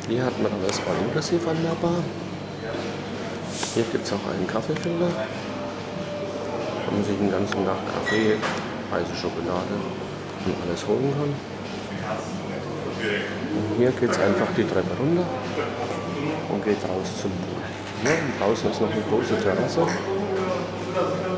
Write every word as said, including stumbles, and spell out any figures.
Hier hat man alles all inklusiv anmeldbar. Hier gibt es auch einen Kaffeefilter, wo man sich den ganzen Tag Kaffee, heiße Schokolade und alles holen kann. Und hier geht es einfach die Treppe runter und geht raus zum Pool. Ja, und draußen ist noch eine große Terrasse.